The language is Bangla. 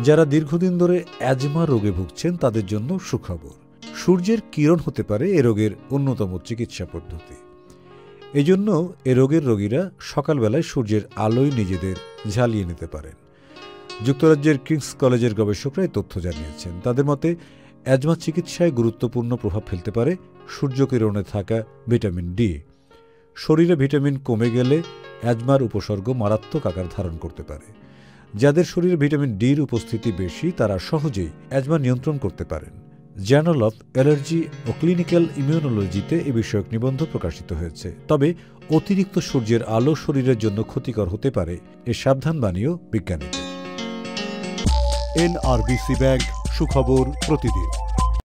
যারা দীর্ঘদিন ধরে অ্যাজমা রোগে ভুগছেন তাদের জন্য সুখবর। সূর্যের কিরণ হতে পারে এ রোগের অন্যতম চিকিৎসা পদ্ধতি। এজন্য এ রোগের রোগীরা সকালবেলায় সূর্যের আলোয় নিজেদের ঝালিয়ে নিতে পারেন। যুক্তরাজ্যের কিংস কলেজের গবেষকরা এই তথ্য জানিয়েছেন। তাদের মতে অ্যাজমা চিকিৎসায় গুরুত্বপূর্ণ প্রভাব ফেলতে পারে সূর্যকিরণে থাকা ভিটামিন ডি। শরীরে ভিটামিন কমে গেলে অ্যাজমার উপসর্গ মারাত্মক আকার ধারণ করতে পারে। যাদের শরীরে ভিটামিন ডির উপস্থিতি বেশি তারা সহজেই অ্যাজমা নিয়ন্ত্রণ করতে পারেন। জার্নাল অফ অ্যালার্জি ও ক্লিনিক্যাল ইমিউনোলজিতে এ বিষয়ক নিবন্ধ প্রকাশিত হয়েছে। তবে অতিরিক্ত সূর্যের আলো শরীরের জন্য ক্ষতিকর হতে পারে, এ সাবধানবাণীও বিজ্ঞানীদের। NRBC ব্যাংক, সুখবর প্রতিদিন।